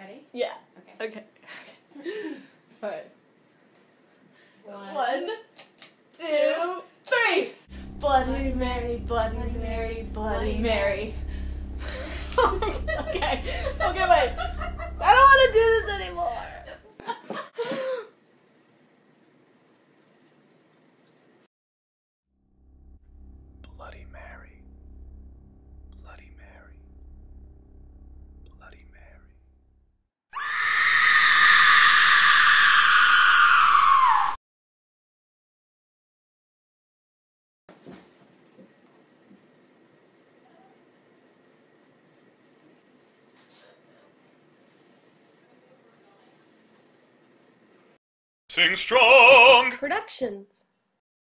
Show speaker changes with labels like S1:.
S1: Ready?
S2: Yeah.
S1: Okay.
S2: Okay. Alright.
S1: 1,
S2: 2, 3! Bloody Mary, Bloody Mary, Bloody Mary. Okay. Okay, wait. I don't want to do this anymore.
S3: Bloody Mary. Bloody Mary. Bloody Mary. Sing strong!
S2: Productions.